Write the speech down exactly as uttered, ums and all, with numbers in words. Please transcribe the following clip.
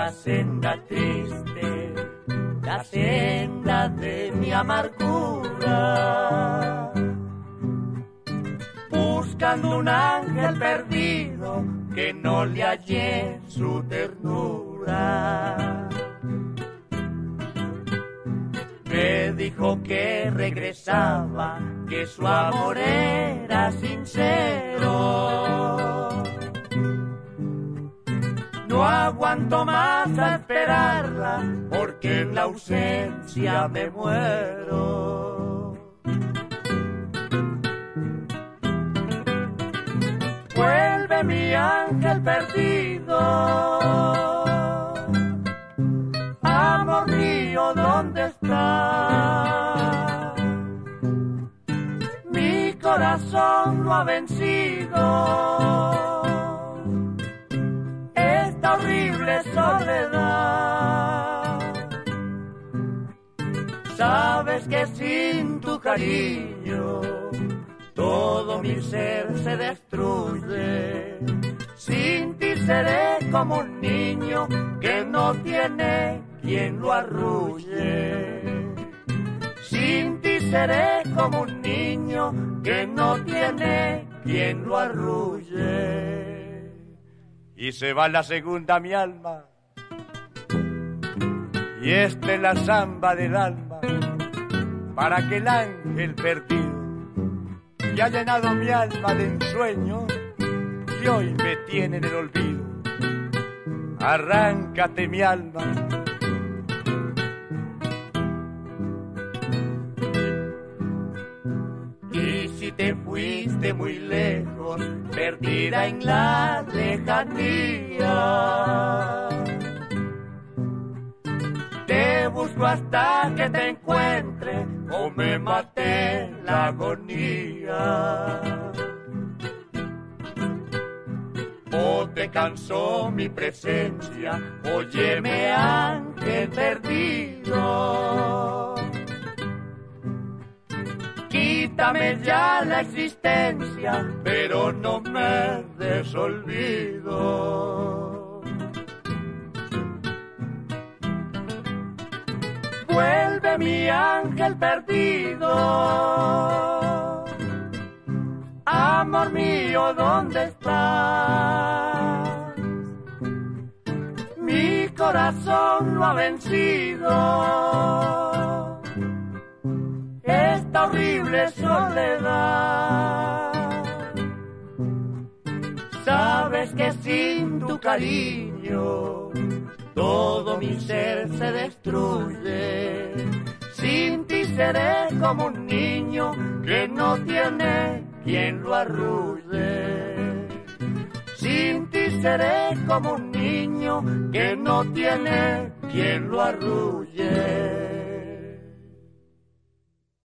la senda triste, la senda de mi amargura, buscando un ángel perdido que no le hallé su ternura. Me dijo que regresaba, que su amor era sincero. No aguanto más a esperarla, porque en la ausencia me muero. Vuelve mi ángel perdido, amor mío, ¿dónde estás? Mi corazón lo ha vencido esta horrible soledad. Sabes que sin tu cariño todo mi ser se destruye. Sin ti seré como un niño que no tiene quien lo arrulle. Sin ti seré como un niño que no tiene quien lo arrulle. Y se va la segunda mi alma, y esta es la samba del alma, para que el ángel perdido, que ha llenado mi alma de ensueño, y hoy me tiene en el olvido. Arráncate mi alma, y si te fuiste muy lejos, perdida en la lejanía, te busco hasta que te encuentre o me mate la agonía. O te cansó mi presencia, óyeme ángel perdido, quítame ya la existencia, pero no me des olvido. Vuelve mi ángel perdido, amor mío, ¿dónde estás? Mi corazón lo ha vencido esta horrible soledad. Sabes que sin tu cariño todo mi ser se destruye. Sin ti seré como un niño que no tiene quien lo arrulle. Sin ti seré como un niño que no tiene quien lo arrulle.